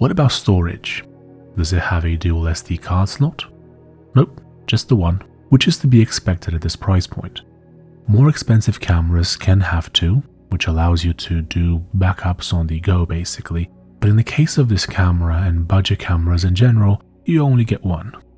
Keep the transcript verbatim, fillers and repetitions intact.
What about storage? Does it have a dual S D card slot? Nope, just the one, which is to be expected at this price point. More expensive cameras can have two, which allows you to do backups on the go basically, but in the case of this camera and budget cameras in general, you only get one.